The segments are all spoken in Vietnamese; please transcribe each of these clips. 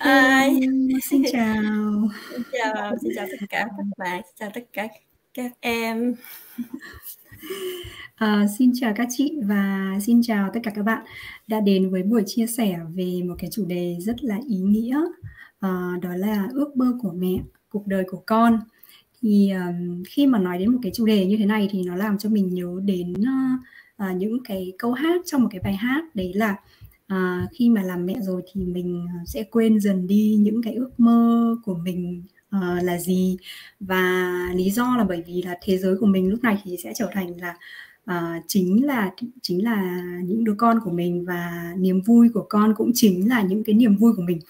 Hello, Hi, xin chào. xin chào tất cả các bạn, xin chào tất cả các em. Xin chào các chị và xin chào tất cả các bạn đã đến với buổi chia sẻ về một cái chủ đề rất là ý nghĩa, đó là ước mơ của mẹ, cuộc đời của con. Thì khi mà nói đến một cái chủ đề như thế này thì nó làm cho mình nhớ đến những cái câu hát trong một cái bài hát, đấy là khi mà làm mẹ rồi thì mình sẽ quên dần đi những cái ước mơ của mình là gì, và lý do là bởi vì là thế giới của mình lúc này thì sẽ trở thành là chính là những đứa con của mình, và niềm vui của con cũng chính là những cái niềm vui của mình.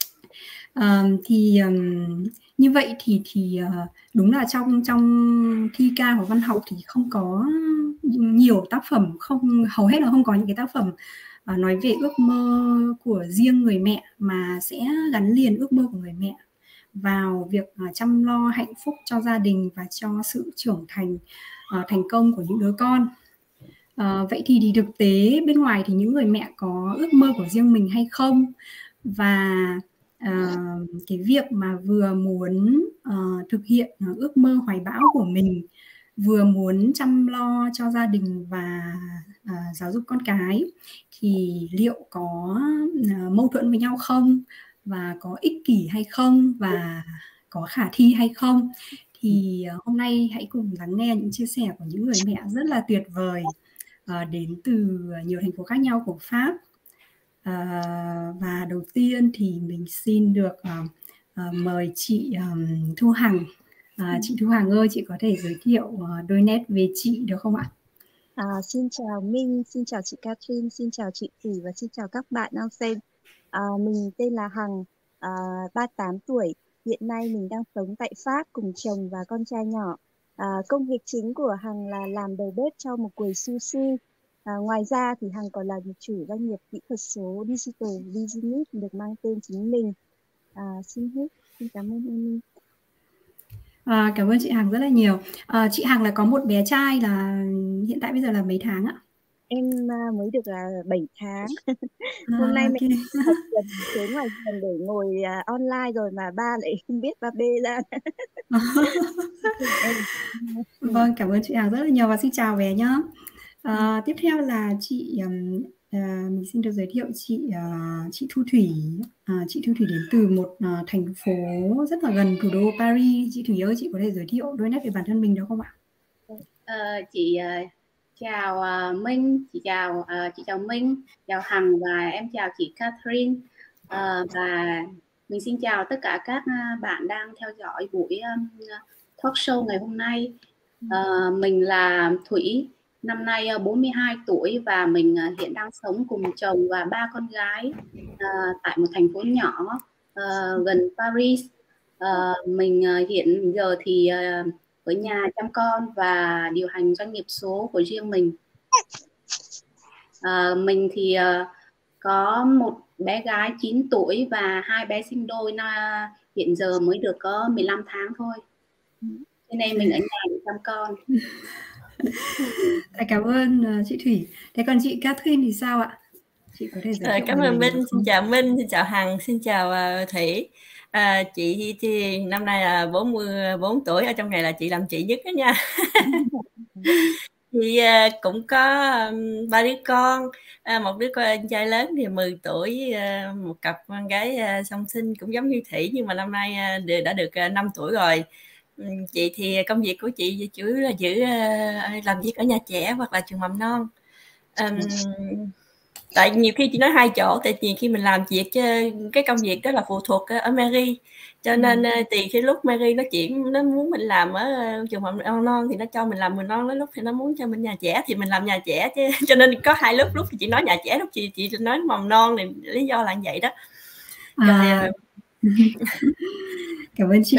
Như vậy thì đúng là trong thi ca hoặc văn học thì không có nhiều tác phẩm, hầu hết là không có những cái tác phẩm nói về ước mơ của riêng người mẹ, mà sẽ gắn liền ước mơ của người mẹ vào việc chăm lo hạnh phúc cho gia đình và cho sự trưởng thành thành công của những đứa con. Vậy thì thực tế bên ngoài thì những người mẹ có ước mơ của riêng mình hay không? Và cái việc mà vừa muốn thực hiện ước mơ hoài bão của mình, vừa muốn chăm lo cho gia đình và giáo dục con cái, thì liệu có mâu thuẫn với nhau không? Và có ích kỷ hay không? Và có khả thi hay không? Thì hôm nay hãy cùng lắng nghe những chia sẻ của những người mẹ rất là tuyệt vời đến từ nhiều thành phố khác nhau của Pháp. Và đầu tiên thì mình xin được mời chị Thu Hằng. Chị Thu Hằng ơi, chị có thể giới thiệu đôi nét về chị được không ạ? Xin chào Minh, xin chào chị Catherine, xin chào chị Thủy và xin chào các bạn đang xem. Mình tên là Hằng, 38 tuổi. Hiện nay mình đang sống tại Pháp cùng chồng và con trai nhỏ. Công việc chính của Hằng là làm đầu bếp cho một quầy sushi. Ngoài ra thì Hằng còn là một chủ doanh nghiệp kỹ thuật số Digital Business được mang tên chính mình. Xin cảm ơn Minh. Cảm ơn chị Hằng rất là nhiều. Chị Hằng là có một bé trai là hiện tại bây giờ là mấy tháng ạ? Em mới được 7 tháng. Hôm nay mình thật gần xuống ngoài vườn để ngồi online rồi mà ba lại không biết ba bê ra. Vâng, cảm ơn chị Hằng rất là nhiều và xin chào bé nhá. Tiếp theo là chị mình xin được giới thiệu chị Thu Thủy. Chị Thu Thủy đến từ một thành phố rất là gần thủ đô Paris. Chị Thủy ơi, chị có thể giới thiệu đôi nét về bản thân mình được không ạ? Chị chào Minh, chị chào Minh, chào Hằng và em chào chị Catherine. Và mình xin chào tất cả các bạn đang theo dõi buổi talk show ngày hôm nay. Mình là Thủy, năm nay 42 tuổi và mình hiện đang sống cùng chồng và 3 con gái tại một thành phố nhỏ gần Paris. Mình hiện giờ thì ở nhà chăm con và điều hành doanh nghiệp số của riêng mình. Mình thì có một bé gái 9 tuổi và 2 bé sinh đôi, hiện giờ mới được có 15 tháng thôi. Cho nên mình ở nhà để chăm con. Cảm ơn chị Thủy. Thế còn chị Catherine thì sao ạ? Chị có thể giới thiệu Cảm về ơn mình Minh, xin chào Minh, xin chào Hằng, xin chào Thủy. Chị thì năm nay là 44 tuổi, ở trong này là chị làm chị nhất đó nha. Thì cũng có 3 đứa con, một đứa con trai lớn thì 10 tuổi, một cặp con gái song sinh cũng giống như Thủy nhưng mà năm nay đã được 5 tuổi rồi. Chị thì công việc của chị chủ yếu là làm việc ở nhà trẻ hoặc là trường mầm non. Tại nhiều khi chị nói hai chỗ, tại vì khi mình làm việc cái công việc đó là phụ thuộc ở Mary, cho nên tùy khi lúc Mary nó muốn mình làm ở trường mầm non thì nó cho mình làm mầm non, lúc thì nó muốn cho mình nhà trẻ thì mình làm nhà trẻ chứ. Cho nên có hai lúc thì chị nói nhà trẻ, lúc chị nói mầm non, thì lý do là như vậy đó. Rồi, cảm ơn chị.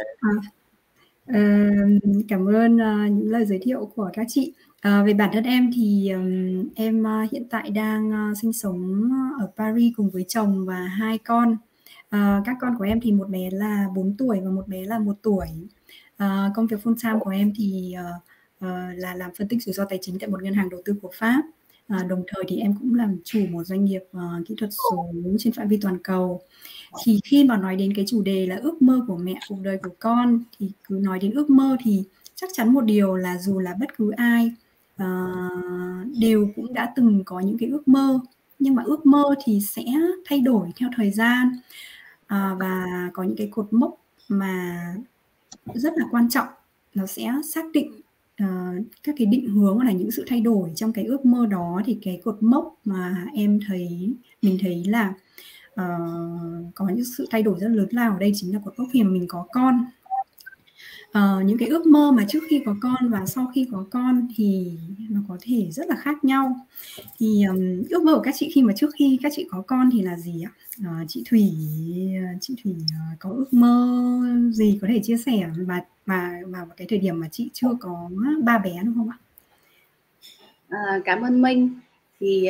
Cảm ơn những lời giới thiệu của các chị. Về bản thân em thì em hiện tại đang sinh sống ở Paris cùng với chồng và 2 con. Các con của em thì một bé là 4 tuổi và một bé là 1 tuổi. Công việc full time của em thì là làm phân tích rủi ro tài chính tại một ngân hàng đầu tư của Pháp. Đồng thời thì em cũng làm chủ một doanh nghiệp kỹ thuật số trên phạm vi toàn cầu. Thì khi mà nói đến cái chủ đề là ước mơ của mẹ, cuộc đời của con, thì cứ nói đến ước mơ thì chắc chắn một điều là dù là bất cứ ai đều cũng đã từng có những cái ước mơ, nhưng mà ước mơ thì sẽ thay đổi theo thời gian, và có những cái cột mốc mà rất là quan trọng, nó sẽ xác định các cái định hướng là những sự thay đổi trong cái ước mơ đó. Thì cái cột mốc mà mình thấy là có những sự thay đổi rất lớn lao ở đây chính là cột mốc khi mà mình có con. Những cái ước mơ mà trước khi có con và sau khi có con thì nó có thể rất là khác nhau. Thì ước mơ của các chị khi mà trước khi các chị có con thì là gì ạ? Chị Thủy có ước mơ gì có thể chia sẻ và vào cái thời điểm mà chị chưa có ba bé đúng không ạ? Cảm ơn Minh. Thì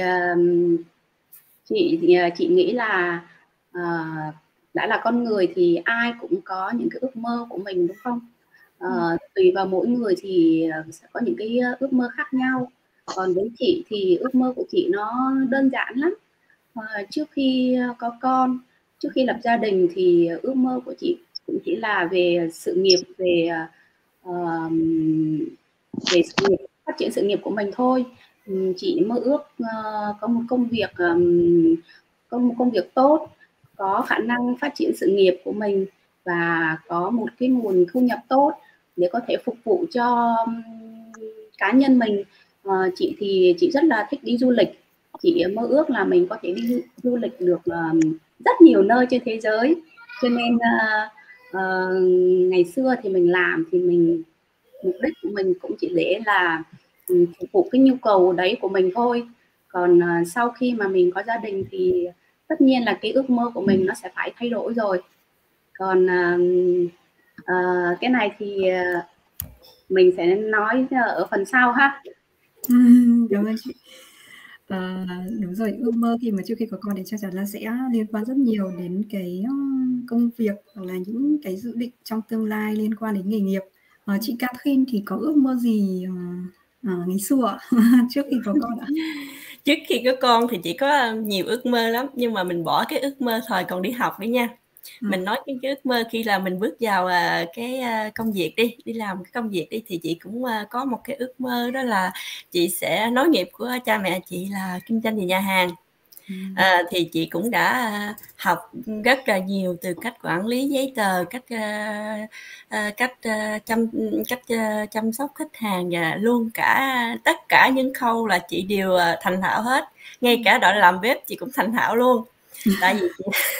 chị nghĩ là đã là con người thì ai cũng có những cái ước mơ của mình đúng không? Tùy vào mỗi người thì sẽ có những cái ước mơ khác nhau. Còn với chị thì ước mơ của chị nó đơn giản lắm. Trước khi có con, trước khi lập gia đình thì ước mơ của chị cũng chỉ là về sự nghiệp, về sự nghiệp, phát triển sự nghiệp của mình thôi. Chị mơ ước có một công việc tốt, có khả năng phát triển sự nghiệp của mình và có một cái nguồn thu nhập tốt để có thể phục vụ cho cá nhân mình. Chị thì chị rất là thích đi du lịch. Chị mơ ước là mình có thể đi du lịch được rất nhiều nơi trên thế giới. Cho nên ngày xưa thì mình làm thì mục đích của mình cũng chỉ để là phục vụ cái nhu cầu đấy của mình thôi. Còn sau khi mà mình có gia đình thì tất nhiên là cái ước mơ của mình nó sẽ phải thay đổi rồi. Còn cái này thì mình sẽ nói ở phần sau ha. Cảm ơn chị. Đúng rồi, ước mơ khi mà trước khi có con thì chắc chắn là sẽ liên quan rất nhiều đến cái công việc hoặc là những cái dự định trong tương lai liên quan đến nghề nghiệp. Chị Catherine thì có ước mơ gì ngày xưa trước khi có con ạ? Trước khi có con thì chị có nhiều ước mơ lắm, nhưng mà mình bỏ cái ước mơ thời còn đi học đi nha. Mình nói cái ước mơ khi là mình bước vào cái công việc đi làm cái công việc đi, thì chị cũng có một cái ước mơ, đó là chị sẽ nối nghiệp của cha mẹ chị là kinh doanh về nhà hàng. Thì chị cũng đã học rất là nhiều, từ cách quản lý giấy tờ, cách chăm sóc khách hàng, và luôn cả tất cả những khâu là chị đều thành thạo hết. Ngay cả đoạn làm bếp chị cũng thành thạo luôn. Tại vì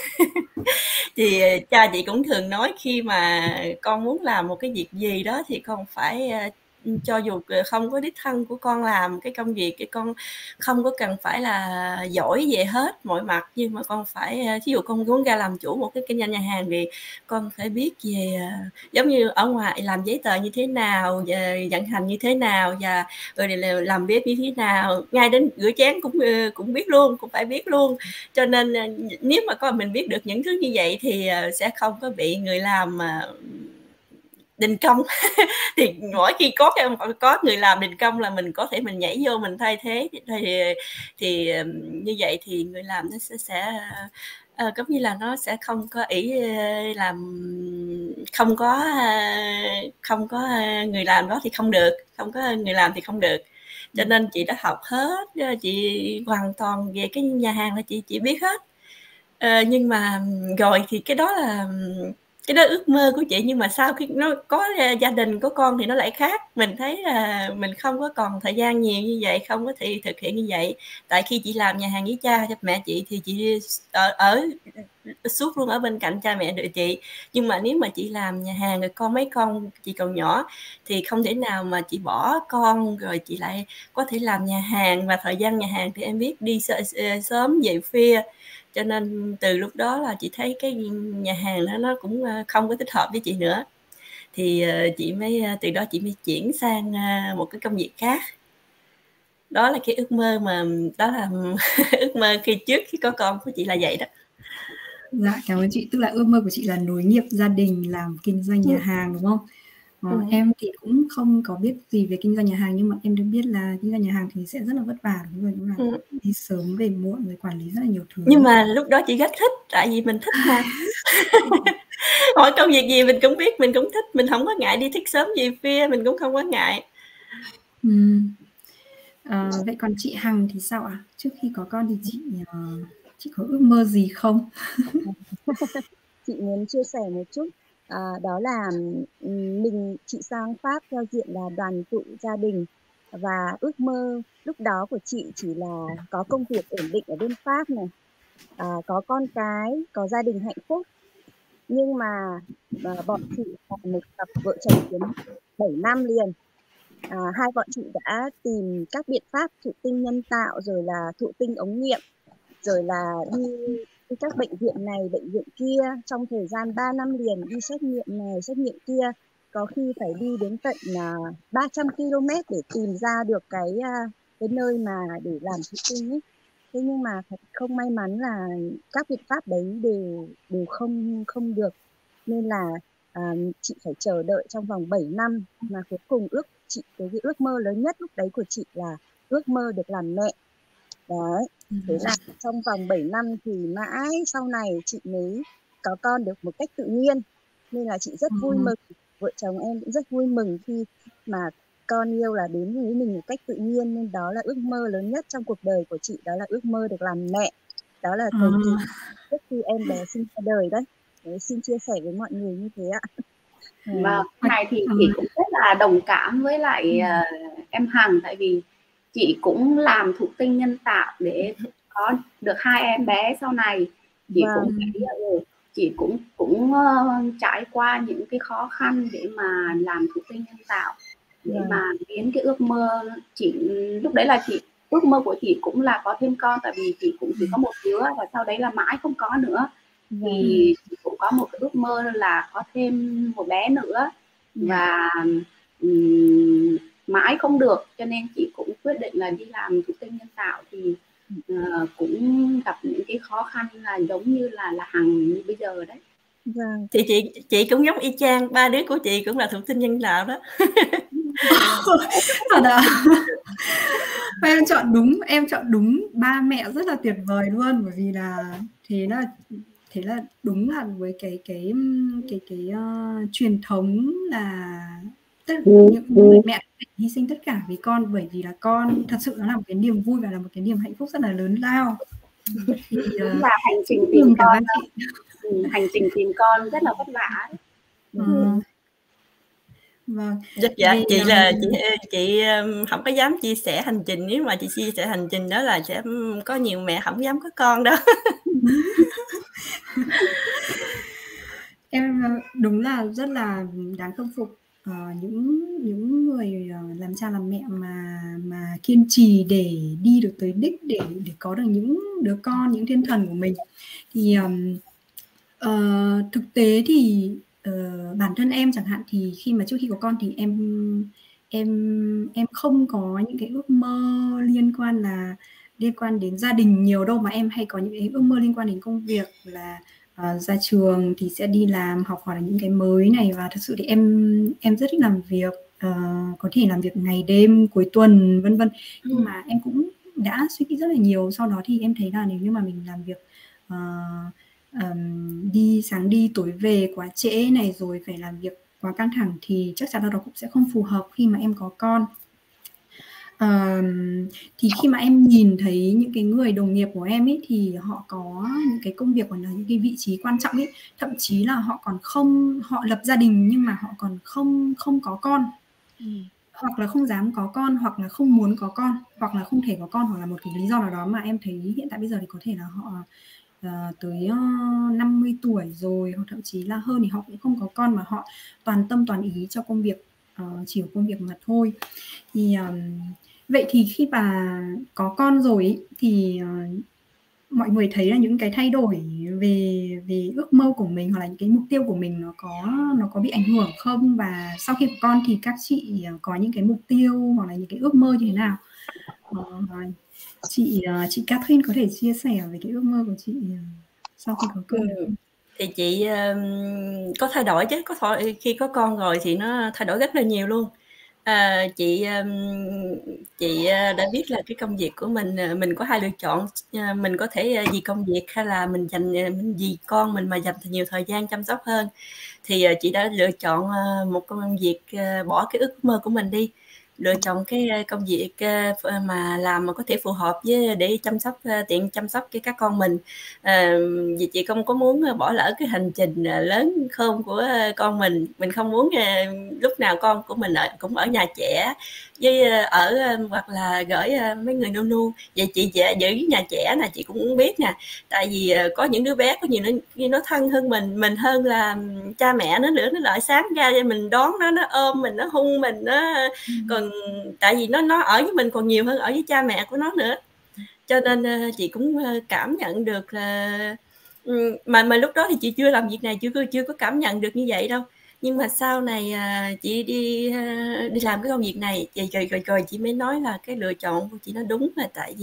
thì cha chị cũng thường nói khi mà con muốn làm một cái việc gì đó thì con phải cho dù không có đích thân của con làm cái công việc, cái con không có cần phải là giỏi về hết mọi mặt, nhưng mà con phải, ví dụ con muốn ra làm chủ một cái kinh doanh nhà hàng thì con phải biết về giống như ở ngoài làm giấy tờ như thế nào, vận hành như thế nào, và rồi làm bếp như thế nào, ngay đến rửa chén cũng biết luôn, cũng phải biết luôn. Cho nên nếu mà mình biết được những thứ như vậy thì sẽ không có bị người làm đình công. Thì mỗi khi có người làm đình công là mình có thể mình nhảy vô mình thay thế, thì như vậy thì người làm nó sẽ giống như là nó sẽ không có làm, không có người làm đó thì không được, không có người làm thì không được. Cho nên chị đã học hết, chị hoàn toàn về cái nhà hàng là chị biết hết. Nhưng mà rồi thì cái đó ước mơ của chị, nhưng mà sau khi nó có gia đình có con thì nó lại khác. Mình thấy là mình không có còn thời gian nhiều như vậy, không có thể thực hiện như vậy. Tại khi chị làm nhà hàng với cha mẹ chị thì chị ở suốt luôn ở bên cạnh cha mẹ đợi chị. Nhưng mà nếu mà chị làm nhà hàng rồi mấy con chị còn nhỏ thì không thể nào mà chị bỏ con rồi chị lại có thể làm nhà hàng. Và thời gian nhà hàng thì em biết đi sớm về khuya, cho nên từ lúc đó là chị thấy cái nhà hàng đó nó cũng không có thích hợp với chị nữa. Thì chị mới từ đó chị mới chuyển sang một cái công việc khác. Đó là cái ước mơ mà đó là ước mơ trước khi có con của chị là vậy đó. Dạ, cảm ơn chị. Tức là ước mơ của chị là nối nghiệp gia đình làm kinh doanh nhà hàng đúng không? Em thì cũng không có biết gì về kinh doanh nhà hàng, nhưng mà em được biết là kinh doanh nhà hàng thì sẽ rất là vất vả, đúng rồi, đúng là đi sớm về muộn rồi quản lý rất là nhiều thứ. Nhưng mà lúc đó chị rất thích, tại vì mình thích mà. Hỏi công việc gì mình cũng biết, mình cũng thích, mình không có ngại đi thức sớm về khuya, mình cũng không có ngại. Vậy còn chị Hằng thì sao ạ? Trước khi có con thì chị có ước mơ gì không? Chị muốn chia sẻ một chút, đó là chị sang Pháp theo diện là đoàn tụ gia đình, và ước mơ lúc đó của chị chỉ là có công việc ổn định ở bên Pháp này, có con cái, có gia đình hạnh phúc. Nhưng mà bọn chị là một cặp vợ chồng kiếm 7 năm liền. Hai bọn chị đã tìm các biện pháp thụ tinh nhân tạo, rồi là thụ tinh ống nghiệm, rồi là đi các bệnh viện này, bệnh viện kia trong thời gian 3 năm liền, đi xét nghiệm này, xét nghiệm kia. Có khi phải đi đến tận 300 km để tìm ra được cái nơi mà để làm thụ tinh ấy. Thế nhưng mà thật không may mắn là các biện pháp đấy đều không được, nên là chị phải chờ đợi trong vòng 7 năm, mà cuối cùng cái ước mơ lớn nhất lúc đấy của chị là ước mơ được làm mẹ. Đấy, thế là trong vòng 7 năm thì mãi sau này chị mới có con được một cách tự nhiên, nên là chị rất vui mừng, vợ chồng em cũng rất vui mừng khi mà con yêu là đến với mình một cách tự nhiên. Nên đó là ước mơ lớn nhất trong cuộc đời của chị, đó là ước mơ được làm mẹ. Đó là thời kỳ trước khi em bé sinh ra đời đấy. Đấy, xin chia sẻ với mọi người như thế ạ. Và này thì chị cũng rất là đồng cảm với lại em Hằng, tại vì chị cũng làm thụ tinh nhân tạo để có được 2 em bé sau này. Chị cũng thấy chị cũng trải qua những cái khó khăn để mà làm thụ tinh nhân tạo, để mà biến cái ước mơ chị lúc đấy là ước mơ của chị cũng là có thêm con, tại vì chị cũng chỉ có một đứa và sau đấy là mãi không có nữa. Thì chị cũng có một cái ước mơ là có thêm một bé nữa, và mãi không được, cho nên chị cũng quyết định là đi làm thụ tinh nhân tạo. Thì cũng gặp những cái khó khăn là giống như là Hằng như bây giờ đấy. Thì chị cũng giống y chang, 3 đứa của chị cũng là thụ tinh nhân tạo đó. Thật ạ. Em chọn đúng ba mẹ rất là tuyệt vời luôn, bởi vì là thế là đúng là với cái truyền thống là những người mẹ hy sinh tất cả vì con, bởi vì là con thật sự nó là một cái niềm vui và là một cái niềm hạnh phúc rất là lớn lao. Thì là hành trình tìm con, hành trình tìm con rất là vất vả. Vâng. Dạ, chị không có dám chia sẻ hành trình. Nếu mà chị chia sẻ hành trình đó là sẽ có nhiều mẹ không dám có con đó. Em đúng là rất là đáng khâm phục những người làm cha làm mẹ mà kiên trì để đi được tới đích, để có được những đứa con, những thiên thần của mình. Thì thực tế thì bản thân em chẳng hạn, thì trước khi có con thì em không có những cái ước mơ liên quan đến gia đình nhiều đâu, mà em hay có những cái ước mơ liên quan đến công việc, là ra trường thì sẽ đi làm, học hoặc là những cái mới này. Và thật sự thì em rất thích làm việc, có thể làm việc ngày đêm, cuối tuần vân vân. Nhưng mà em cũng đã suy nghĩ rất là nhiều. Sau đó thì em thấy là nếu như mà mình làm việc đi sáng đi tối về quá trễ này, rồi phải làm việc quá căng thẳng, thì chắc chắn là nó cũng sẽ không phù hợp khi mà em có con. Thì khi mà em nhìn thấy những cái người đồng nghiệp của em ấy, thì họ có những cái công việc, còn là những cái vị trí quan trọng ấy, thậm chí là họ lập gia đình nhưng mà họ còn không có con, hoặc là không dám có con, hoặc là không muốn có con, hoặc là không thể có con, hoặc là một cái lý do nào đó mà em thấy hiện tại bây giờ thì có thể là họ tới 50 tuổi rồi, hoặc thậm chí là hơn, thì họ cũng không có con, mà họ toàn tâm toàn ý cho công việc, chỉ có công việc mà thôi. Thì vậy thì khi mà có con rồi ý, thì mọi người thấy là những cái thay đổi về ước mơ của mình, hoặc là những cái mục tiêu của mình nó có bị ảnh hưởng không? Và sau khi có con thì các chị có những cái mục tiêu hoặc là những cái ước mơ như thế nào? Chị Catherine có thể chia sẻ về cái ước mơ của chị sau khi có con được không? Thì chị có thay đổi chứ, khi có con rồi thì nó thay đổi rất là nhiều luôn. Chị đã biết là cái công việc của mình có hai lựa chọn, mình có thể vì công việc hay là mình vì con mình mà dành nhiều thời gian chăm sóc hơn. Thì chị đã lựa chọn một công việc, bỏ cái ước mơ của mình đi, lựa chọn cái công việc mà làm mà có thể phù hợp với để tiện chăm sóc cho các con mình. Vì chị không có muốn bỏ lỡ cái hành trình lớn khôn của con mình không muốn lúc nào con của mình cũng ở nhà trẻ với hoặc là gửi mấy người nu. Vậy chị giữ nhà trẻ nè, chị cũng biết nè, tại vì có những đứa bé có nhiều nó thân hơn mình hơn là cha mẹ nó nữa, nó lại sáng ra cho mình đón nó ôm mình, nó hung mình, nó còn tại vì nó ở với mình còn nhiều hơn ở với cha mẹ của nó nữa, cho nên chị cũng cảm nhận được là mà lúc đó thì chị chưa làm việc này, chưa có cảm nhận được như vậy đâu. Nhưng mà sau này chị đi làm cái công việc này rồi chị mới nói là cái lựa chọn của chị nó đúng, là tại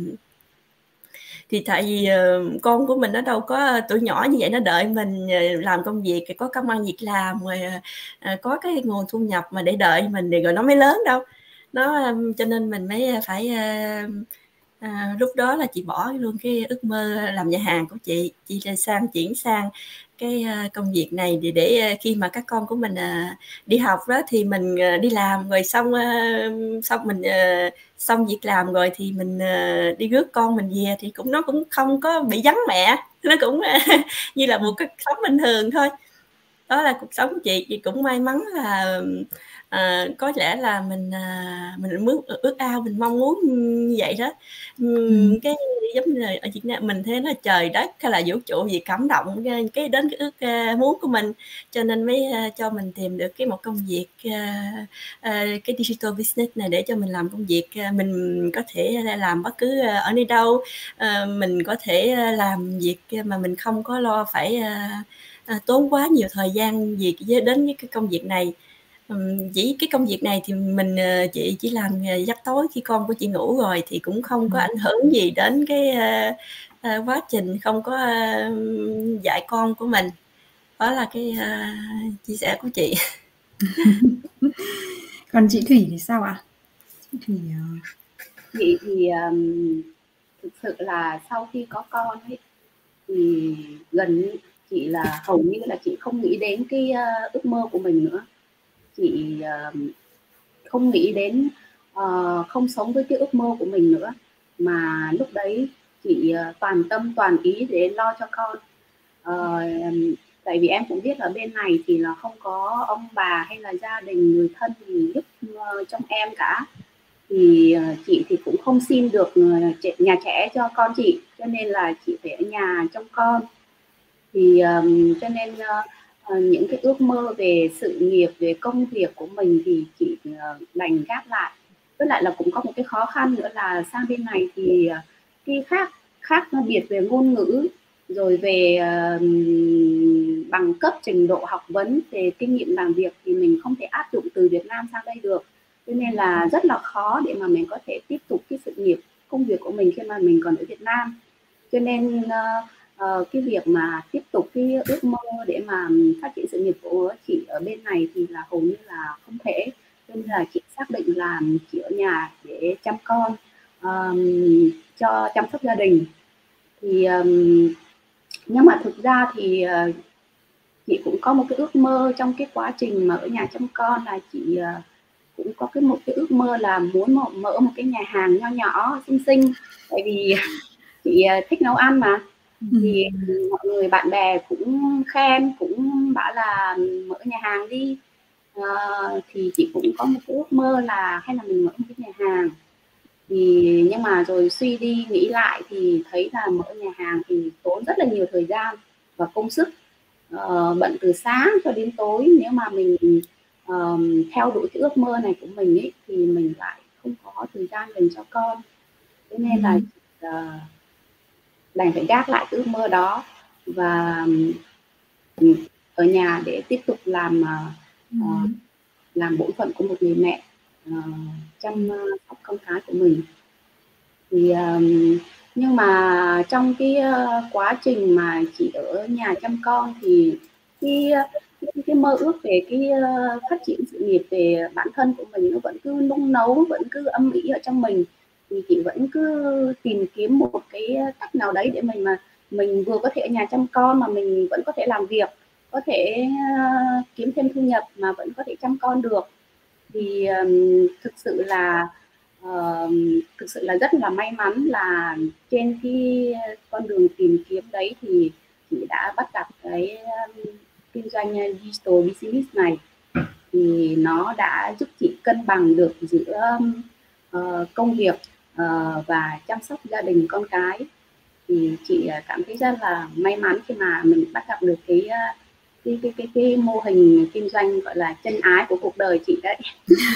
vì con của mình nó đâu có tuổi nhỏ như vậy, nó đợi mình làm công việc, có công ăn việc làm, rồi có cái nguồn thu nhập mà để đợi mình rồi nó mới lớn đâu. Cho nên mình mới phải lúc đó là chị bỏ luôn cái ước mơ làm nhà hàng của chị chuyển sang cái công việc này để khi mà các con của mình đi học đó thì mình đi làm rồi xong mình xong việc làm rồi thì mình đi rước con mình về thì nó cũng không có bị vắng mẹ, nó cũng như là một cái sống bình thường thôi. Đó là cuộc sống của chị cũng may mắn là có lẽ là mình ước ao, mình mong muốn như vậy đó. Cái giống như ở Việt Nam mình thế, nó trời đất hay là vũ trụ gì cảm động cái đến cái ước muốn của mình, cho nên mới cho mình tìm được một công việc cái digital business này để cho mình làm công việc mình có thể làm bất cứ ở nơi đâu. Mình có thể làm việc mà mình không có lo phải tốn quá nhiều thời gian gì đến với cái công việc này. Chỉ cái công việc này thì chị chỉ làm giấc tối khi con của chị ngủ rồi, thì cũng không có ảnh hưởng gì đến cái quá trình không có dạy con của mình. Đó là cái chia sẻ của chị. Còn chị Thủy thì sao ạ? Chị Thủy thì thực sự là sau khi có con ấy, thì gần chị là hầu như là chị không nghĩ đến cái ước mơ của mình nữa. Chị không nghĩ đến không sống với cái ước mơ của mình nữa, mà lúc đấy chị toàn tâm toàn ý để lo cho con. Tại vì em cũng biết ở bên này thì là không có ông bà hay là gia đình người thân gì giúp trong em cả, thì chị thì cũng không xin được nhà trẻ cho con chị, cho nên là chị phải ở nhà trông con. Thì cho nên những cái ước mơ về sự nghiệp, về công việc của mình thì chị đành gác lại. Với lại là cũng có một cái khó khăn nữa là sang bên này thì cái khác biệt về ngôn ngữ, rồi về bằng cấp, trình độ học vấn, về kinh nghiệm làm việc thì mình không thể áp dụng từ Việt Nam sang đây được, cho nên là rất là khó để mà mình có thể tiếp tục cái sự nghiệp công việc của mình khi mà mình còn ở Việt Nam. Cho nên cái việc mà tiếp tục cái ước mơ để mà phát triển sự nghiệp của chị ở bên này thì là hầu như là không thể, nên là chị xác định là chị ở nhà để chăm con, cho chăm sóc gia đình. Thì nhưng mà thực ra thì chị cũng có một cái ước mơ trong cái quá trình mà ở nhà chăm con, là chị cũng có một cái ước mơ là muốn mở một cái nhà hàng nho nhỏ xinh xinh, tại vì chị thích nấu ăn mà. Thì mọi người bạn bè cũng khen, cũng bảo là mở nhà hàng đi. Thì chị cũng có một cái ước mơ là hay là mình mở một cái nhà hàng. Thì nhưng mà rồi suy đi nghĩ lại thì thấy là mở nhà hàng thì tốn rất là nhiều thời gian và công sức, bận từ sáng cho đến tối. Nếu mà mình theo đuổi cái ước mơ này của mình ấy, thì mình lại không có thời gian dành cho con, cho nên là đành phải gác lại cái ước mơ đó và ở nhà để tiếp tục làm bổn phận của một người mẹ, chăm sóc con cái của mình. Thì Nhưng mà trong cái quá trình mà chị ở nhà chăm con thì cái mơ ước về cái phát triển sự nghiệp về bản thân của mình nó vẫn cứ nung nấu, vẫn cứ âm ỉ ở trong mình. Thì chị vẫn cứ tìm kiếm một cái cách nào đấy để mình vừa có thể ở nhà chăm con mà mình vẫn có thể làm việc, có thể kiếm thêm thu nhập mà vẫn có thể chăm con được. Thì thực sự là rất là may mắn là trên cái con đường tìm kiếm đấy thì chị đã bắt gặp cái kinh doanh digital business này. Thì nó đã giúp chị cân bằng được giữa công việc và chăm sóc gia đình con cái. Thì chị cảm thấy rất là may mắn khi mà mình bắt gặp được cái mô hình kinh doanh gọi là chân ái của cuộc đời chị đấy.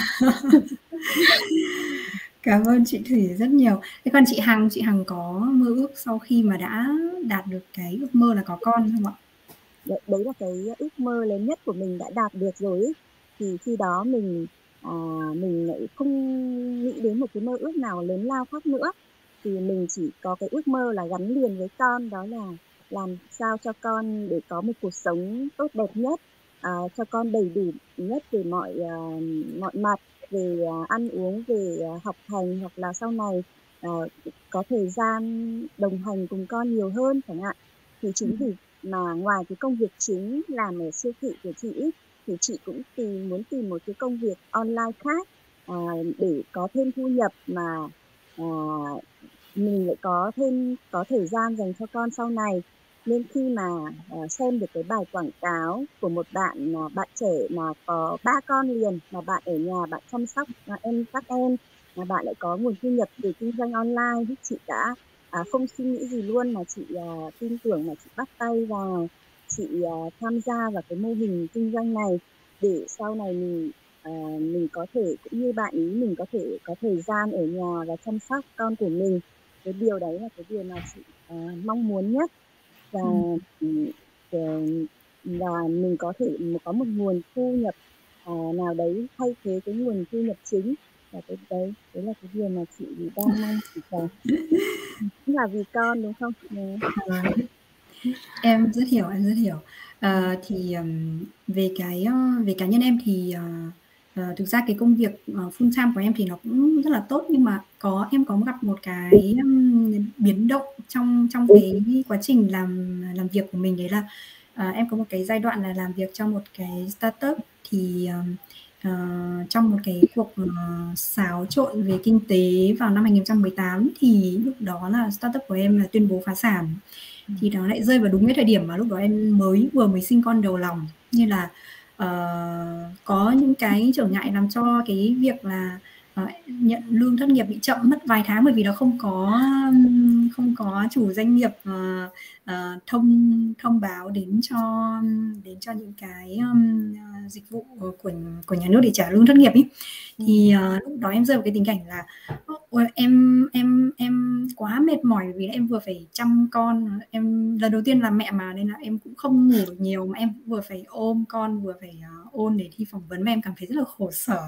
Cảm ơn chị Thủy rất nhiều. Thế còn chị Hằng có mơ ước sau khi mà đã đạt được cái ước mơ là có con không ạ? Đấy là cái ước mơ lớn nhất của mình đã đạt được rồi ấy. Thì khi đó mình lại không nghĩ đến một cái mơ ước nào lớn lao khác nữa. Thì mình chỉ có cái ước mơ là gắn liền với con, đó là làm sao cho con để có một cuộc sống tốt đẹp nhất, cho con đầy đủ nhất về mọi mặt, về ăn uống, về học hành, hoặc là sau này có thời gian đồng hành cùng con nhiều hơn chẳng hạn. Thì chính vì mà ngoài cái công việc chính làm ở siêu thị của chị ý, thì chị cũng muốn tìm một cái công việc online khác để có thêm thu nhập, mà à, mình lại có thời gian dành cho con sau này. Nên khi mà xem được cái bài quảng cáo của một bạn trẻ mà có 3 con liền, mà bạn ở nhà bạn chăm sóc các em, mà bạn lại có nguồn thu nhập từ kinh doanh online, thì chị đã không suy nghĩ gì luôn mà chị tin tưởng, mà chị bắt tay vào, chị tham gia vào cái mô hình kinh doanh này để sau này mình có thể, cũng như bạn ý, mình có thể có thời gian ở nhà và chăm sóc con của mình. Cái điều đấy là cái điều mà chị mong muốn nhất. Và ờ, và mình có thể có một nguồn thu nhập nào đấy thay thế cái nguồn thu nhập chính. Và đấy là cái điều mà chị đang mong chờ. Cũng là vì con đúng không? Em rất hiểu. Thì về cá nhân em thì thực ra cái công việc full time của em thì nó cũng rất là tốt, nhưng mà em có gặp một cái biến động trong cái quá trình làm việc của mình. Đấy là em có một cái giai đoạn là làm việc trong một cái startup. Thì trong một cái cuộc xáo trộn về kinh tế vào năm 2018, thì lúc đó là startup của em là tuyên bố phá sản. Thì nó lại rơi vào đúng cái thời điểm mà lúc đó em vừa mới sinh con đầu lòng, nên là có những cái trở ngại làm cho cái việc là nhận lương thất nghiệp bị chậm mất vài tháng, bởi vì nó không có chủ doanh nghiệp thông báo đến cho những cái dịch vụ của nhà nước để trả lương thất nghiệp ý. Thì lúc đó em rơi vào cái tình cảnh là em quá mệt mỏi, vì em vừa phải chăm con, em lần đầu tiên làm mẹ mà, nên là em cũng không ngủ được nhiều, mà em vừa phải ôm con vừa phải ôn để thi phỏng vấn, mà em cảm thấy rất là khổ sở.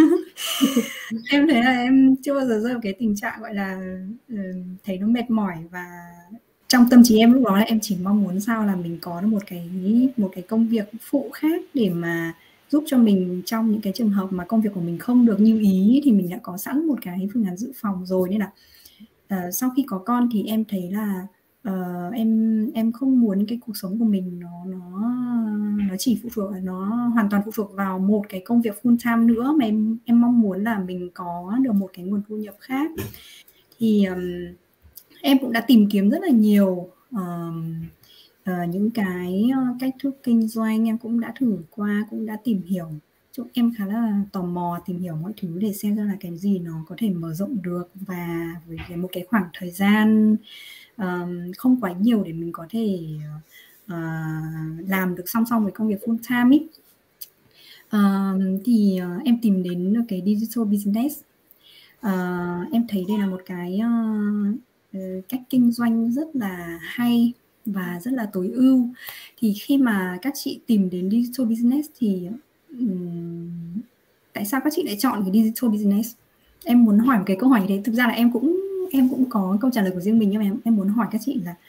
Em thấy là em chưa bao giờ rơi vào cái tình trạng gọi là thấy nó mệt mỏi, và trong tâm trí em lúc đó là em chỉ mong muốn sao là mình có được một cái công việc phụ khác để mà giúp cho mình trong những cái trường hợp mà công việc của mình không được như ý, thì mình đã có sẵn một cái phương án dự phòng rồi. Nên là sau khi có con thì em thấy là em không muốn cái cuộc sống của mình nó chỉ phụ thuộc, nó hoàn toàn phụ thuộc vào một cái công việc full time nữa, mà em mong muốn là mình có được một cái nguồn thu nhập khác. Thì em cũng đã tìm kiếm rất là nhiều những cái cách thức kinh doanh, em cũng đã thử qua, cũng đã tìm hiểu. Em khá là tò mò tìm hiểu mọi thứ để xem ra là cái gì nó có thể mở rộng được, và với một cái khoảng thời gian không quá nhiều để mình có thể làm được song song với công việc full time ý. Thì em tìm đến cái digital business. Em thấy đây là một cái cách kinh doanh rất là hay và rất là tối ưu. Thì khi mà các chị tìm đến digital business thì tại sao các chị lại chọn cái digital business? Em muốn hỏi một cái câu hỏi như thế. Thực ra là em cũng em cũng có câu trả lời của riêng mình, nhưng mà em muốn hỏi các chị là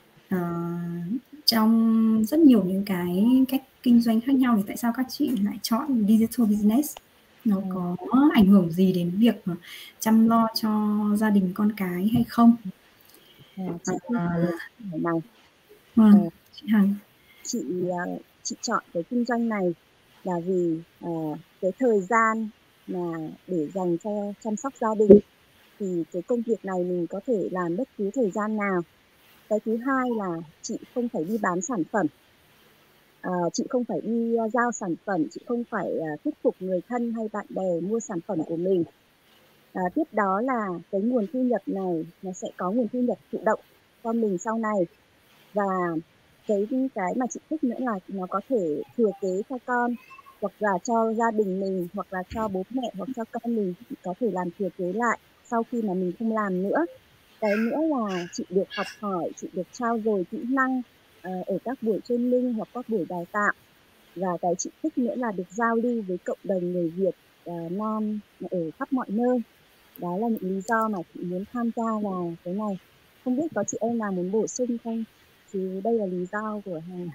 trong rất nhiều những cái cách kinh doanh khác nhau thì tại sao các chị lại chọn digital business? Nó có ảnh hưởng gì đến việc chăm lo cho gia đình con cái hay không? Chị không trả lời câu hỏi này. Chị Hằng. Chị chọn cái kinh doanh này là vì cái thời gian mà để dành cho chăm sóc gia đình thì cái công việc này mình có thể làm bất cứ thời gian nào. Cái thứ hai là chị không phải đi bán sản phẩm, chị không phải đi giao sản phẩm, chị không phải thuyết phục người thân hay bạn bè mua sản phẩm của mình. Tiếp đó là cái nguồn thu nhập này nó sẽ có nguồn thu nhập thụ động cho mình sau này, và cái mà chị thích nữa là nó có thể thừa kế cho con, hoặc là cho gia đình mình, hoặc là cho bố mẹ, hoặc cho con mình có thể làm thừa kế lại sau khi mà mình không làm nữa. Cái nữa là chị được học hỏi, chị được trao dồi kỹ năng ở các buổi training hoặc các buổi đào tạo. Và cái chị thích nữa là được giao lưu với cộng đồng người Việt Nam ở khắp mọi nơi. Đó là những lý do mà chị muốn tham gia vào cái này. Không biết có chị em nào muốn bổ sung không? Thì đây là lý do của Hằng.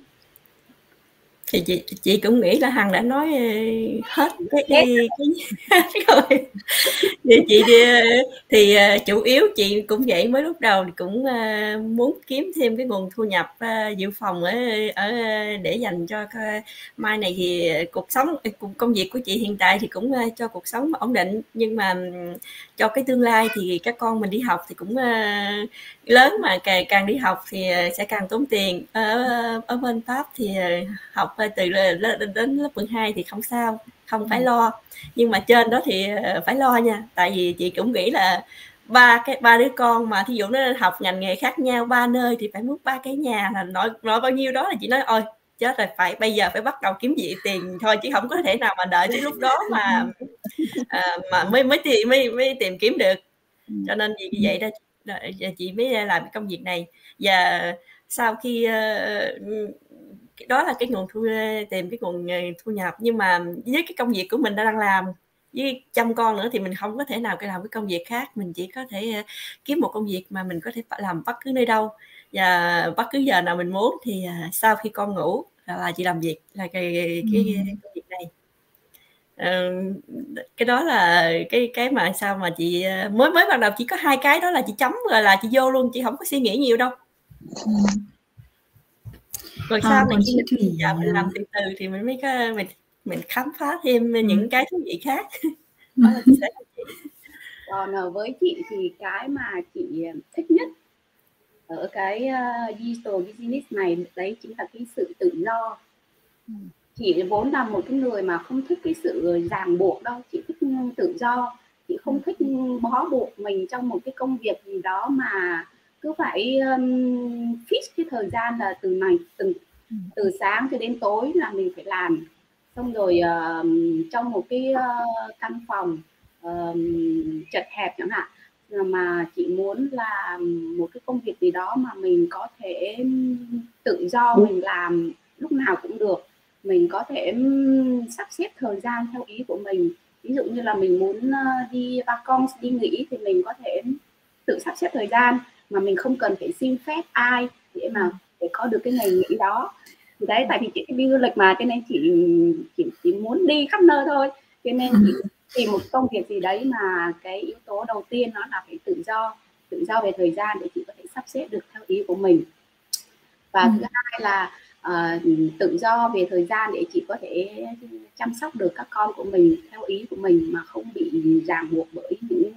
Thì chị cũng nghĩ là Hằng đã nói hết cái rồi. Thì chủ yếu chị cũng vậy, mới lúc đầu thì cũng muốn kiếm thêm cái nguồn thu nhập dự phòng ở để dành cho mai này. Thì cuộc sống công việc của chị hiện tại thì cũng cho cuộc sống ổn định, nhưng mà cho cái tương lai thì các con mình đi học thì cũng lớn, mà càng đi học thì sẽ càng tốn tiền. Ở bên Pháp thì học từ đến lớp 12 thì không sao, không phải lo, nhưng mà trên đó thì phải lo nha. Tại vì chị cũng nghĩ là ba đứa con mà thí dụ nó học ngành nghề khác nhau 3 nơi thì phải mướn 3 cái nhà, là nói bao nhiêu đó là chị nói ôi chết rồi, bây giờ phải bắt đầu kiếm gì tiền thôi, chứ không có thể nào mà đợi tới lúc đó mà mới tìm kiếm được. Cho nên vì vậy đó chị mới làm cái công việc này. Và sau khi đó là cái nguồn tìm cái nguồn thu nhập, nhưng mà với cái công việc của mình đang làm với chăm con nữa thì mình không có thể nào làm cái công việc khác. Mình chỉ có thể kiếm một công việc mà mình có thể làm bất cứ nơi đâu và bất cứ giờ nào mình muốn. Thì sau khi con ngủ là chị làm việc là cái công việc này. Cái đó là cái mà sao mà chị mới ban đầu chỉ có 2 cái đó là chị chấm rồi là chị vô luôn, chị không có suy nghĩ nhiều đâu. Rồi sau này khi mình làm từ từ thì mình mới có mình khám phá thêm những cái thú vị khác. Đó là chị sẽ. Còn với chị thì cái mà chị thích nhất ở cái digital business này đấy chính là cái sự tự do. Chị vốn là một cái người mà không thích cái sự ràng buộc đâu, chị thích tự do. Chị không thích bó buộc mình trong một cái công việc gì đó mà cứ phải fix cái thời gian là từ sáng cho đến tối là mình phải làm. Xong rồi trong một cái căn phòng chật hẹp chẳng hạn, mà chị muốn làm một cái công việc gì đó mà mình có thể tự do mình làm lúc nào cũng được, mình có thể sắp xếp thời gian theo ý của mình. Ví dụ như là mình muốn đi vacances, đi nghỉ thì mình có thể tự sắp xếp thời gian mà mình không cần phải xin phép ai để mà để có được cái ngày nghỉ đó. Thì đấy, tại vì chị đi du lịch mà, cho nên chị muốn đi khắp nơi thôi, cho nên chị tìm một công việc gì đấy mà cái yếu tố đầu tiên nó là phải tự do về thời gian để chị có thể sắp xếp được theo ý của mình. Và thứ hai là tự do về thời gian để chị có thể chăm sóc được các con của mình theo ý của mình mà không bị ràng buộc bởi những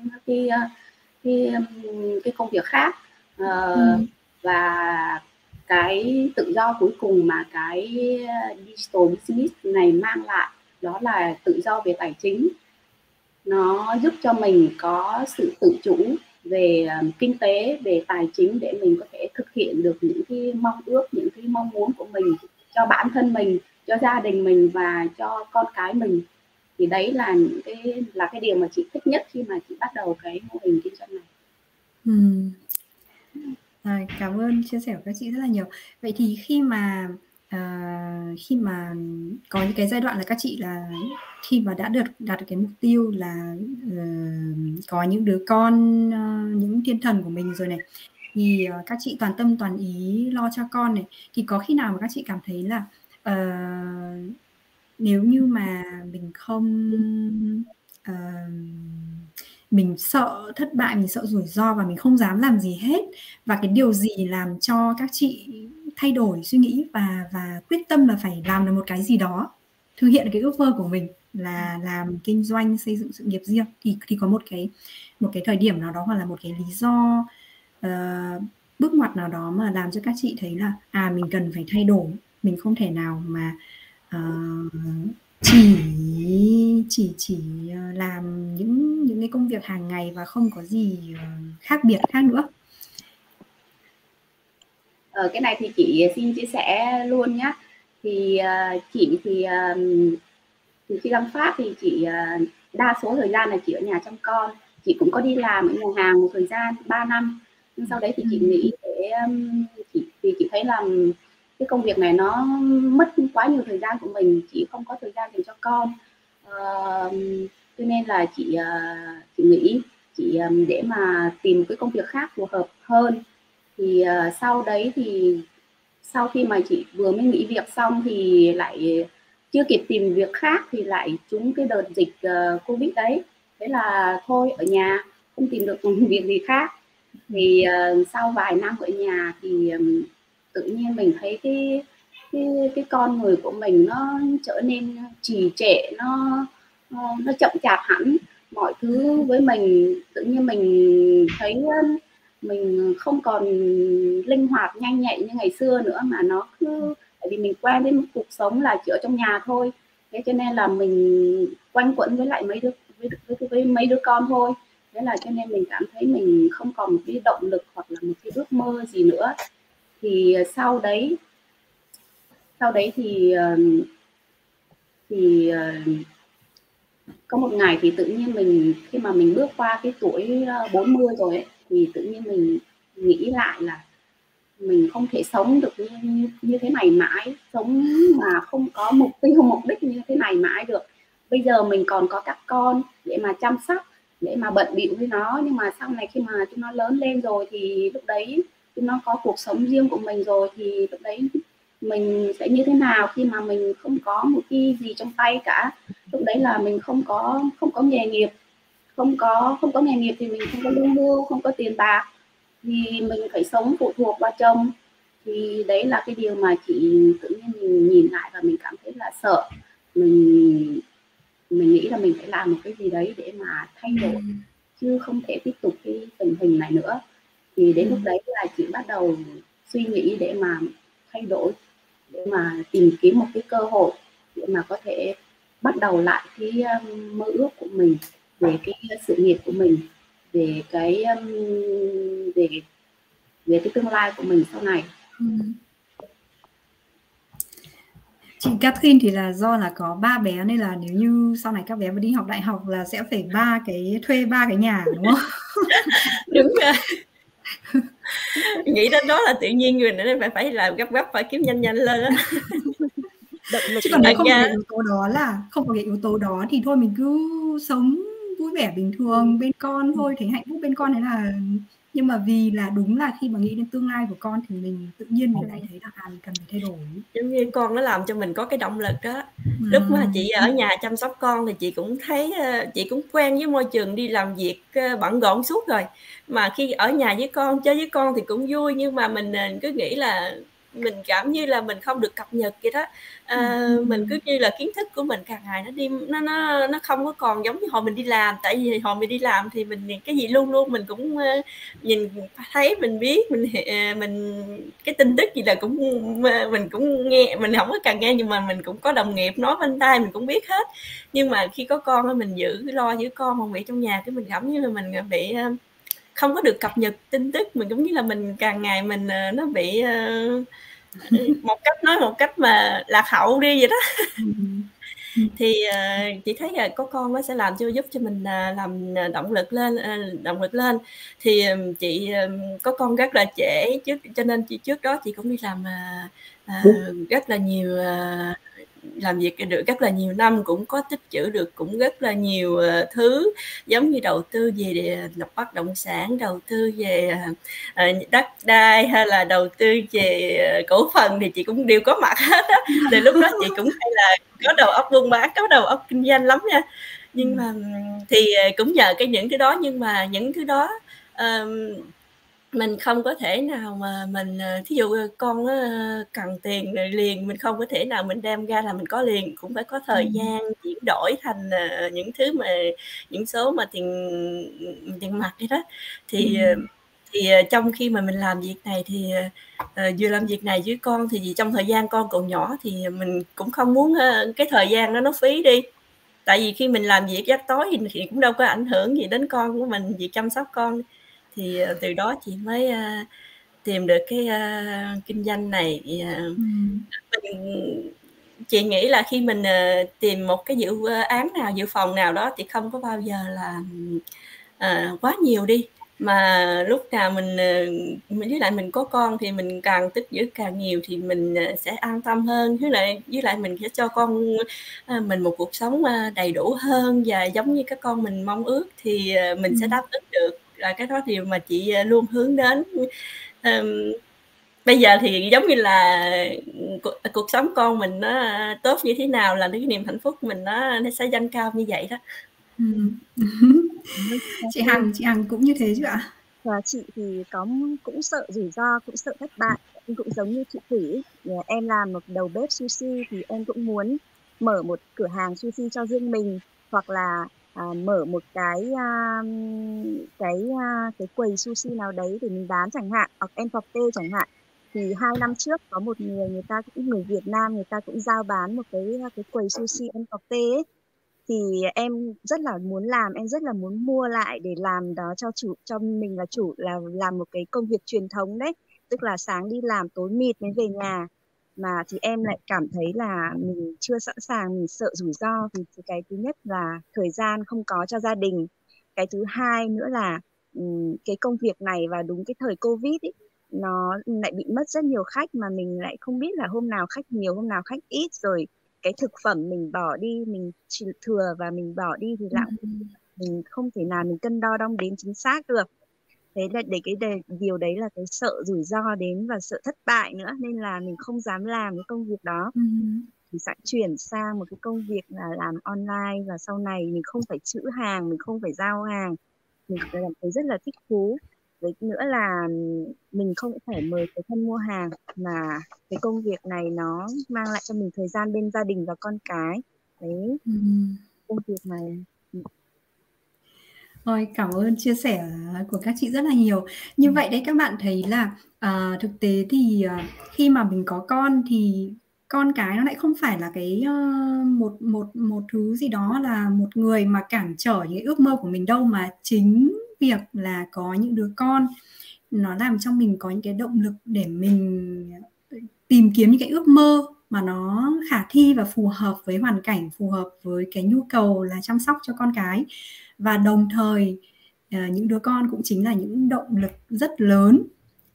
cái công việc khác. Và cái tự do cuối cùng mà cái digital business này mang lại đó là tự do về tài chính. Nó giúp cho mình có sự tự chủ về kinh tế, về tài chính để mình có thể thực hiện được những cái mong ước, những cái mong muốn của mình cho bản thân mình, cho gia đình mình và cho con cái mình. Thì đấy là cái điều mà chị thích nhất khi mà chị bắt đầu cái mô hình kinh doanh này. Cảm ơn chia sẻ của các chị rất là nhiều. Vậy thì khi mà khi mà có những cái giai đoạn là các chị là khi mà đã đạt được cái mục tiêu là có những đứa con, những thiên thần của mình rồi này, thì các chị toàn tâm toàn ý lo cho con này, thì có khi nào mà các chị cảm thấy là nếu như mà mình không mình sợ thất bại, mình sợ rủi ro và mình không dám làm gì hết, và cái điều gì làm cho các chị thay đổi suy nghĩ và quyết tâm là phải làm được một cái gì đó, thực hiện cái ước mơ của mình là làm kinh doanh, xây dựng sự nghiệp riêng, thì có một cái thời điểm nào đó hoặc là một cái lý do, bước ngoặt nào đó mà làm cho các chị thấy là mình cần phải thay đổi, mình không thể nào mà chỉ làm những cái công việc hàng ngày và không có gì khác biệt khác nữa. Cái này thì chị xin chia sẻ luôn nhé. Thì chị thì khi sang Pháp thì chị đa số thời gian là chị ở nhà chăm con. Chị cũng có đi làm ở nhà hàng một thời gian 3 năm, nhưng sau đấy thì chị nghĩ để chị thấy là cái công việc này nó mất quá nhiều thời gian của mình, chị không có thời gian dành cho con, cho nên là chị nghĩ chị để mà tìm cái công việc khác phù hợp hơn. Thì sau đấy thì sau khi mà chị vừa mới nghỉ việc xong thì lại chưa kịp tìm việc khác thì lại trúng cái đợt dịch Covid đấy, thế là thôi ở nhà không tìm được việc gì khác. Thì sau vài năm ở nhà thì tự nhiên mình thấy cái con người của mình nó trở nên trì trệ, nó chậm chạp hẳn mọi thứ với mình. Tự nhiên mình thấy mình không còn linh hoạt nhanh nhạy như ngày xưa nữa, mà nó cứ tại vì mình quen với một cuộc sống là chỉ ở trong nhà thôi, thế cho nên là mình quanh quẩn với lại với mấy đứa con thôi. Thế là cho nên mình cảm thấy mình không còn một cái động lực hoặc là một cái ước mơ gì nữa. Thì sau đấy thì có một ngày thì tự nhiên mình khi mà mình bước qua cái tuổi 40 rồi ấy, thì tự nhiên mình nghĩ lại là mình không thể sống được như thế này mãi, sống mà không có mục tiêu mục đích như thế này mãi được. Bây giờ mình còn có các con để mà chăm sóc, để mà bận bịu với nó, nhưng mà sau này khi mà chúng nó lớn lên rồi thì lúc đấy chúng nó có cuộc sống riêng của mình rồi, thì lúc đấy mình sẽ như thế nào khi mà mình không có một cái gì trong tay cả. Lúc đấy là mình không có nghề nghiệp, không có nghề nghiệp thì mình không có lương hưu, không có tiền bạc, thì mình phải sống phụ thuộc vào chồng. Thì đấy là cái điều mà chị tự nhiên mình nhìn lại và mình cảm thấy là sợ. Mình nghĩ là mình phải làm một cái gì đấy để mà thay đổi, chứ không thể tiếp tục cái tình hình này nữa. Thì đến lúc đấy là chị bắt đầu suy nghĩ để mà thay đổi, để mà tìm kiếm một cái cơ hội để mà có thể bắt đầu lại cái mơ ước của mình, về cái sự nghiệp của mình, về cái tương lai của mình sau này. Chị Catherine thì là do là có 3 bé nên là nếu như sau này các bé mà đi học đại học là sẽ phải thuê 3 cái nhà, đúng không? Đúng rồi. Nghĩ đến đó là tự nhiên người này phải làm gấp phải kiếm nhanh lên á. Chứ còn nếu không có cái yếu tố đó thì thôi mình cứ sống vui vẻ bình thường bên con thôi, thấy hạnh phúc bên con đấy là. Nhưng mà vì là đúng là khi mà nghĩ đến tương lai của con thì mình tự nhiên mình lại thấy là mình cần phải thay đổi. Giống như con nó làm cho mình có cái động lực đó. Lúc mà chị ở nhà chăm sóc con thì chị cũng thấy chị cũng quen với môi trường đi làm việc bận rộn suốt rồi, mà khi ở nhà với con, chơi với con thì cũng vui, nhưng mà mình cứ nghĩ là mình cảm như là mình không được cập nhật vậy đó. Mình cứ như là kiến thức của mình càng ngày nó không có còn giống như hồi mình đi làm. Tại vì hồi mình đi làm thì mình cái gì luôn luôn mình cũng nhìn thấy, mình biết, mình cái tin tức gì là mình cũng nghe, mình không có cần nghe nhưng mà mình cũng có đồng nghiệp nói bên tai mình cũng biết hết. Nhưng mà khi có con mình lo giữ con mà bị trong nhà, cái mình cảm như là mình bị không có được cập nhật tin tức, mình cũng như là mình càng ngày mình nó bị một cách mà lạc hậu đi vậy đó. Thì chị thấy là có con nó sẽ làm giúp cho mình làm động lực lên. Thì chị có con rất là trễ, cho nên trước đó chị cũng đi làm rất là nhiều, làm việc được rất là nhiều năm, cũng có tích trữ được cũng rất là nhiều thứ, giống như đầu tư về bất động sản, đầu tư về đất đai, hay là đầu tư về cổ phần, thì chị cũng đều có mặt hết á. Từ lúc đó chị cũng hay là có đầu óc buôn bán, có đầu óc kinh doanh lắm nha. Nhưng mà thì cũng nhờ những cái đó, nhưng mà những thứ đó mình không có thể nào mà mình thí dụ con cần tiền liền, mình không có thể nào mình đem ra là mình có liền, cũng phải có thời gian chuyển đổi thành những thứ mà những số mà tiền mặt vậy đó. Thì trong khi mà mình làm việc này thì vừa làm việc này với con, thì vì trong thời gian con còn nhỏ thì mình cũng không muốn cái thời gian đó nó phí đi. Tại vì khi mình làm việc giấc tối thì cũng đâu có ảnh hưởng gì đến con của mình, việc chăm sóc con. Thì từ đó chị mới tìm được cái kinh doanh này. Chị nghĩ là khi mình tìm một cái dự án nào, dự phòng nào đó, thì không có bao giờ là quá nhiều đi, mà lúc nào mình với lại mình có con thì mình càng tích trữ càng nhiều thì mình sẽ an tâm hơn, với lại mình sẽ cho con mình một cuộc sống đầy đủ hơn, và giống như các con mình mong ước thì mình sẽ đáp ứng được. Là cái đó điều mà chị luôn hướng đến. Bây giờ thì giống như là cuộc sống con mình nó tốt như thế nào là cái niềm hạnh phúc mình nó sẽ dâng cao như vậy đó. Chị Hằng cũng như thế chứ ạ? Và chị thì cũng sợ rủi ro, cũng sợ thất bại, cũng giống như chị Thủy. Em làm một đầu bếp sushi thì em cũng muốn mở một cửa hàng sushi cho riêng mình, hoặc là mở một cái quầy sushi nào đấy để mình bán chẳng hạn, hoặc em phọc tê chẳng hạn. Thì 2 năm trước có một người Việt Nam, người ta cũng giao bán một cái quầy sushi em phọc tê ấy. Thì em rất là muốn làm, em rất là muốn mua lại để làm đó cho mình là chủ, là làm một cái công việc truyền thống đấy, tức là sáng đi làm tối mịt mới về nhà. Mà thì em lại cảm thấy là mình chưa sẵn sàng, mình sợ rủi ro. Vì cái thứ nhất là thời gian không có cho gia đình, cái thứ hai nữa là cái công việc này và đúng cái thời Covid ấy, nó lại bị mất rất nhiều khách, mà mình lại không biết là hôm nào khách nhiều, hôm nào khách ít, rồi cái thực phẩm mình bỏ đi, mình chỉ thừa và mình bỏ đi thì lãng phí. Mình không thể nào mình cân đo đong đếm chính xác được. Thế là điều đấy là cái sợ rủi ro đến, và sợ thất bại nữa, nên là mình không dám làm cái công việc đó. Thì sẽ chuyển sang một cái công việc là làm online, và sau này mình không phải trữ hàng, mình không phải giao hàng, mình cảm thấy rất là thích thú. Với nữa là mình không phải mời người thân mua hàng, mà cái công việc này nó mang lại cho mình thời gian bên gia đình và con cái. Đấy, công việc này. Rồi, cảm ơn chia sẻ của các chị rất là nhiều. Như vậy đấy, các bạn thấy là thực tế thì khi mà mình có con thì con cái nó lại không phải là cái một thứ gì đó là một người mà cản trở những ước mơ của mình đâu, mà chính việc là có những đứa con nó làm cho mình có những cái động lực để mình tìm kiếm những cái ước mơ mà nó khả thi và phù hợp với hoàn cảnh, phù hợp với cái nhu cầu là chăm sóc cho con cái. Và đồng thời những đứa con cũng chính là những động lực rất lớn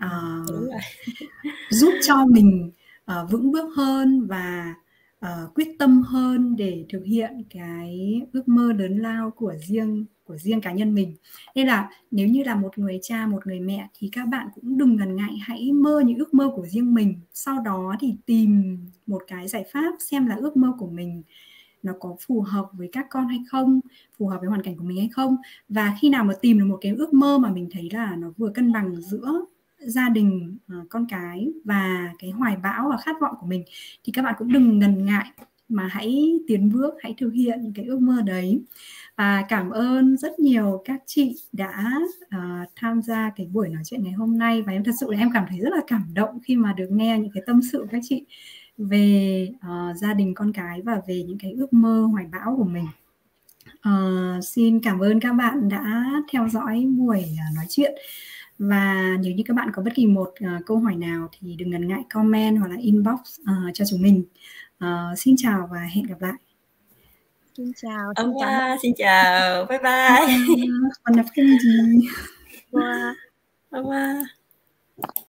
giúp cho mình vững bước hơn và quyết tâm hơn để thực hiện cái ước mơ lớn lao của riêng cá nhân mình. Nên là nếu như là một người cha, một người mẹ thì các bạn cũng đừng ngần ngại, hãy mơ những ước mơ của riêng mình. Sau đó thì tìm một cái giải pháp xem là ước mơ của mình nó có phù hợp với các con hay không, phù hợp với hoàn cảnh của mình hay không. Và khi nào mà tìm được một cái ước mơ mà mình thấy là nó vừa cân bằng giữa gia đình, con cái và cái hoài bão và khát vọng của mình, thì các bạn cũng đừng ngần ngại mà hãy tiến bước, hãy thực hiện những cái ước mơ đấy. Và cảm ơn rất nhiều các chị đã tham gia cái buổi nói chuyện ngày hôm nay. Và em thật sự là em cảm thấy rất là cảm động khi mà được nghe những cái tâm sự của các chị về gia đình, con cái và về những cái ước mơ hoài bão của mình. Xin cảm ơn các bạn đã theo dõi buổi nói chuyện. Và nếu như các bạn có bất kỳ một câu hỏi nào thì đừng ngần ngại comment hoặc là inbox cho chúng mình. Xin chào và hẹn gặp lại. Xin chào, Au xin cảm ơn. revoir, xin chào, bye bye. Còn đọc thêm gì? Wow. Au revoir.